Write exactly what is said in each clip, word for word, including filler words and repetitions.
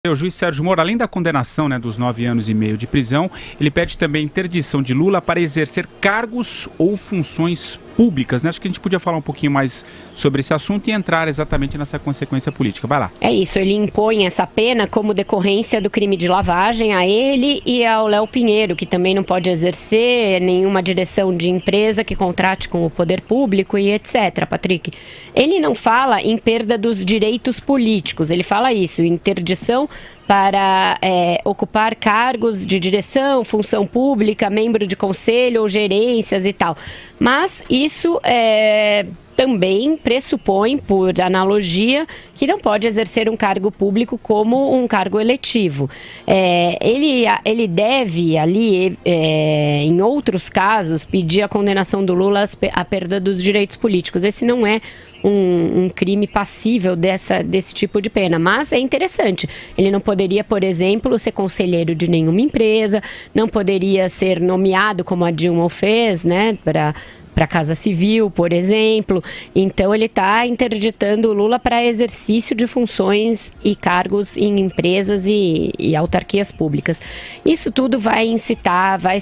O juiz Sérgio Moro, além da condenação, né, dos nove anos e meio de prisão, ele pede também interdição de Lula para exercer cargos ou funções públicas, né? Acho que a gente podia falar um pouquinho mais sobre esse assunto e entrar exatamente nessa consequência política. Vai lá. É isso, ele impõe essa pena como decorrência do crime de lavagem a ele e ao Léo Pinheiro, que também não pode exercer nenhuma direção de empresa que contrate com o poder público e etcétera, Patrick. Ele não fala em perda dos direitos políticos, ele fala isso, interdição para é, ocupar cargos de direção, função pública, membro de conselho ou gerências e tal. Mas isso é... também pressupõe, por analogia, que não pode exercer um cargo público como um cargo eletivo. É, ele, ele deve ali, é, em outros casos, pedir a condenação do Lula à perda dos direitos políticos. Esse não é um, um crime passível dessa, desse tipo de pena, mas é interessante. Ele não poderia, por exemplo, ser conselheiro de nenhuma empresa, não poderia ser nomeado, como a Dilma fez, né, para... para a Casa Civil, por exemplo. Então ele está interditando o Lula para exercício de funções e cargos em empresas e, e autarquias públicas. Isso tudo vai incitar, vai,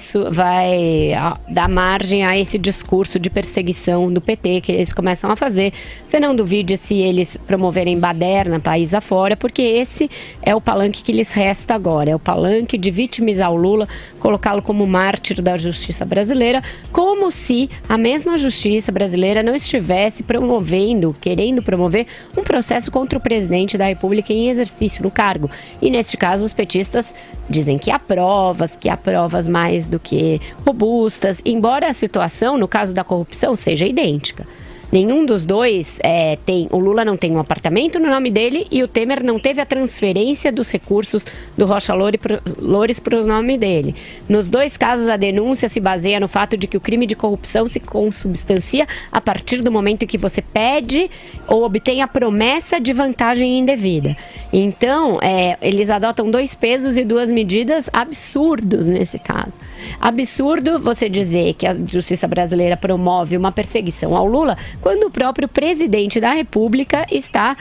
vai dar margem a esse discurso de perseguição do P T que eles começam a fazer. Você não duvide se eles promoverem baderna país afora, porque esse é o palanque que lhes resta agora, é o palanque de vitimizar o Lula, colocá-lo como mártir da justiça brasileira, como se a mesma justiça brasileira não estivesse promovendo, querendo promover um processo contra o presidente da República em exercício no cargo. E neste caso os petistas dizem que há provas, que há provas mais do que robustas, embora a situação, no caso da corrupção, seja idêntica. Nenhum dos dois é, tem, o Lula não tem um apartamento no nome dele e o Temer não teve a transferência dos recursos do Rocha Loures para o nome dele. Nos dois casos, a denúncia se baseia no fato de que o crime de corrupção se consubstancia a partir do momento em que você pede ou obtém a promessa de vantagem indevida. Então, é, eles adotam dois pesos e duas medidas absurdos nesse caso. Absurdo você dizer que a justiça brasileira promove uma perseguição ao Lula quando o próprio presidente da República está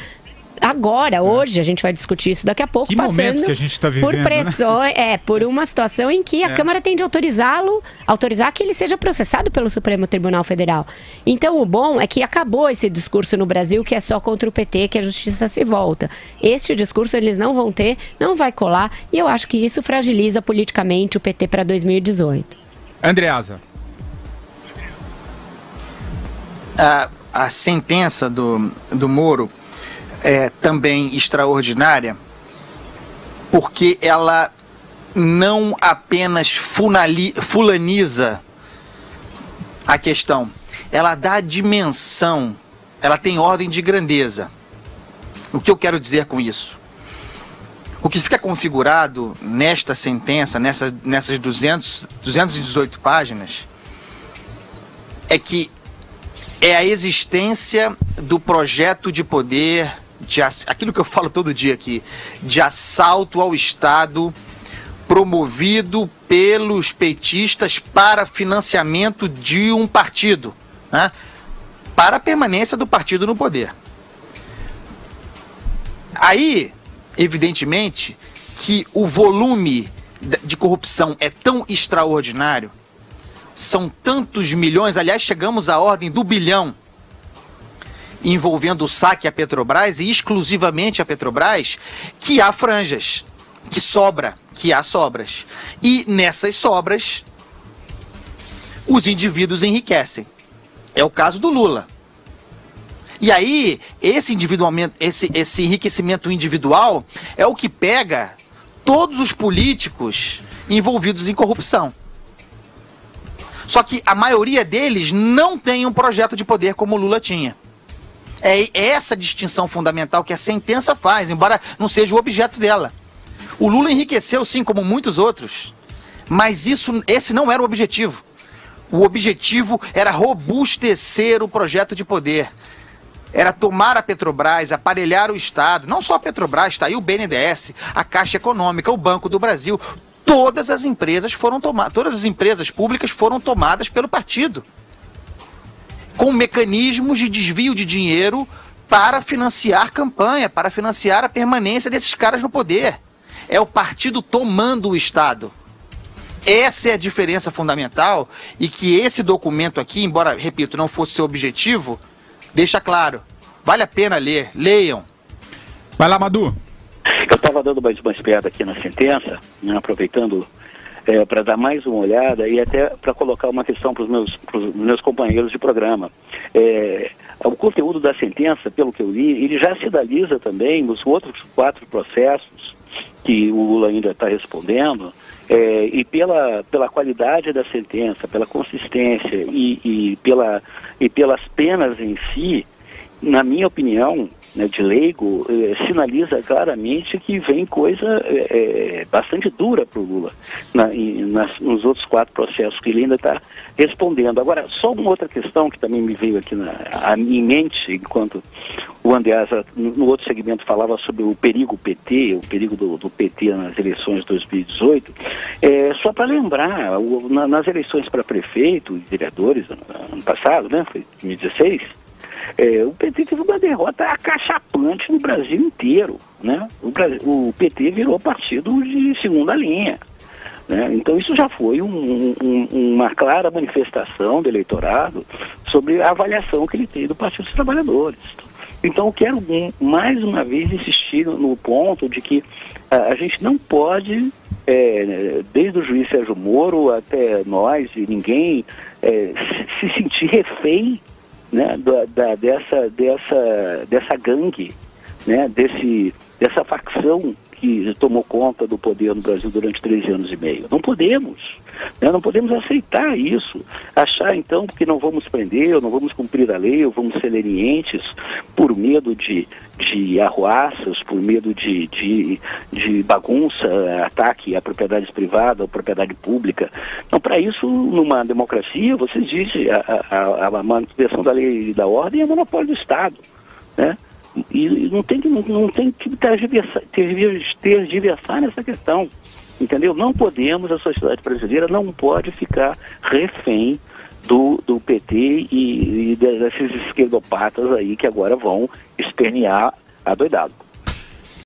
agora, hoje, a gente vai discutir isso daqui a pouco, que passando que a gente tá vivendo, por pressões, né? é, por uma situação em que a é. Câmara tem de autorizá-lo, autorizar que ele seja processado pelo Supremo Tribunal Federal. Então, o bom é que acabou esse discurso no Brasil que é só contra o P T que a justiça se volta. Este discurso eles não vão ter, não vai colar, e eu acho que isso fragiliza politicamente o P T para dois mil e dezoito. Andreasa. A, a sentença do, do Moro é também extraordinária porque ela não apenas funali, fulaniza a questão, ela dá dimensão, ela tem ordem de grandeza. O que eu quero dizer com isso? O que fica configurado nesta sentença, nessa, nessas duzentas, duzentas e dezoito páginas, é que é a existência do projeto de poder, de, aquilo que eu falo todo dia aqui, de assalto ao Estado promovido pelos petistas para financiamento de um partido, né? Para a permanência do partido no poder. Aí, evidentemente, que o volume de corrupção é tão extraordinário, são tantos milhões, aliás, chegamos à ordem do bilhão, envolvendo o saque à Petrobras e exclusivamente a Petrobras, que há franjas, que sobra, que há sobras. E nessas sobras, os indivíduos enriquecem. É o caso do Lula. E aí, esse, individualmente, esse, esse enriquecimento individual é o que pega todos os políticos envolvidos em corrupção. Só que a maioria deles não tem um projeto de poder como o Lula tinha. É essa distinção fundamental que a sentença faz, embora não seja o objeto dela. O Lula enriqueceu, sim, como muitos outros, mas isso, esse não era o objetivo. O objetivo era robustecer o projeto de poder. Era tomar a Petrobras, aparelhar o Estado, não só a Petrobras, está aí o B N D E S, a Caixa Econômica, o Banco do Brasil. Todas as empresas foram tomadas, todas as empresas públicas foram tomadas pelo partido, com mecanismos de desvio de dinheiro para financiar campanha, para financiar a permanência desses caras no poder. é o partido tomando o Estado. Essa é a diferença fundamental e que esse documento aqui, embora, repito, não fosse seu objetivo, deixa claro. Vale a pena ler, leiam. Vai lá, Madu. Eu estava dando mais uma espiada aqui na sentença, né, aproveitando é, para dar mais uma olhada e até para colocar uma questão para os meus, pros meus companheiros de programa. É, o conteúdo da sentença, pelo que eu li, ele já sinaliza também nos outros quatro processos que o Lula ainda está respondendo, é, e pela, pela qualidade da sentença, pela consistência e, e, pela, e pelas penas em si, na minha opinião, né, de leigo, eh, sinaliza claramente que vem coisa eh, bastante dura para o Lula na, em, nas, nos outros quatro processos que ele ainda está respondendo. Agora, só uma outra questão que também me veio aqui na, a, em mente, enquanto o Andreasa, no, no outro segmento, falava sobre o perigo P T, o perigo do, do P T nas eleições de dois mil e dezoito, é, só para lembrar, o, na, nas eleições para prefeito e vereadores, ano, ano passado, né, foi dois mil e dezesseis, É, o P T teve uma derrota acachapante no Brasil inteiro, né? O, Brasil, o P T virou partido de segunda linha, né? Então isso já foi um, um, uma clara manifestação do eleitorado sobre a avaliação que ele tem do Partido dos Trabalhadores. Então eu quero mais uma vez insistir no ponto de que a, a gente não pode, é, desde o juiz Sérgio Moro até nós e ninguém, é, se, se sentir refém, né, da, da, dessa, dessa, dessa gangue, né, desse, dessa facção que tomou conta do poder no Brasil durante treze anos e meio. Não podemos, né, não podemos aceitar isso, achar então que não vamos prender, ou não vamos cumprir a lei, ou vamos ser lenientes por medo de, de arruaças, por medo de, de, de bagunça, ataque à propriedade privada ou propriedade pública. Então, para isso, numa democracia, você diz a, a, a manutenção da lei e da ordem é monopólio do Estado, né? E não tem que, não, não tem que tergiversar, tergiversar nessa questão, entendeu? Não podemos, a sociedade brasileira não pode ficar refém do, do P T e, e desses esquerdopatas aí que agora vão espernear adoidado.